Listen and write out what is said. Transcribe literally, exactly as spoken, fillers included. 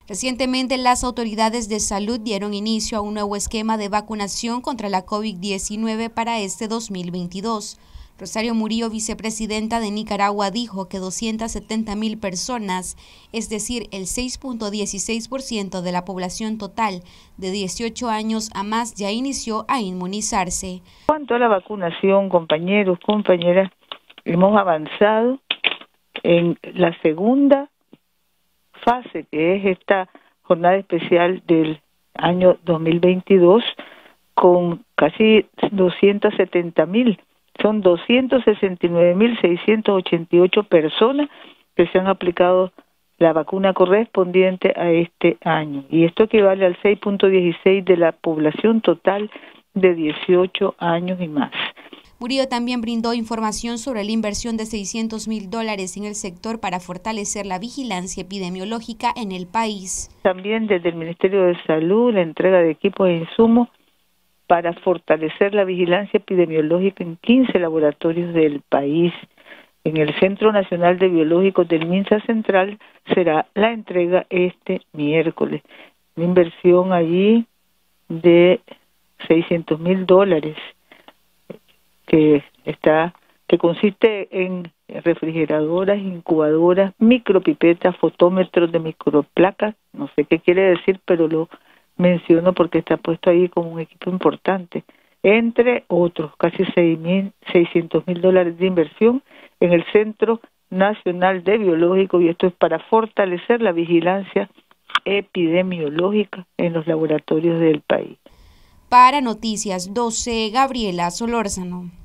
Recientemente, las autoridades de salud dieron inicio a un nuevo esquema de vacunación contra la COVID diecinueve para este dos mil veintidós. Rosario Murillo, vicepresidenta de Nicaragua, dijo que doscientas setenta mil personas, es decir, el seis punto dieciséis por ciento de la población total de dieciocho años a más, ya inició a inmunizarse. En cuanto a la vacunación, compañeros, compañeras, hemos avanzado en la segunda fase, que es esta jornada especial del año dos mil veintidós, con casi doscientas setenta mil. Son doscientas sesenta y nueve mil seiscientas ochenta y ocho personas que se han aplicado la vacuna correspondiente a este año. Y esto equivale al seis punto dieciséis de la población total de dieciocho años y más. Murillo también brindó información sobre la inversión de seiscientos mil dólares en el sector para fortalecer la vigilancia epidemiológica en el país. También desde el Ministerio de Salud, la entrega de equipos e insumos para fortalecer la vigilancia epidemiológica en quince laboratorios del país. En el Centro Nacional de Biológicos del MINSA Central será la entrega este miércoles. Una inversión allí de seiscientos mil dólares. que está que consiste en refrigeradoras, incubadoras, micropipetas, fotómetros de microplacas, no sé qué quiere decir, pero lo menciono porque está puesto ahí como un equipo importante, entre otros, casi seiscientos mil dólares de inversión en el Centro Nacional de Biológicos, y esto es para fortalecer la vigilancia epidemiológica en los laboratorios del país. Para Noticias doce, Gabriela Solórzano.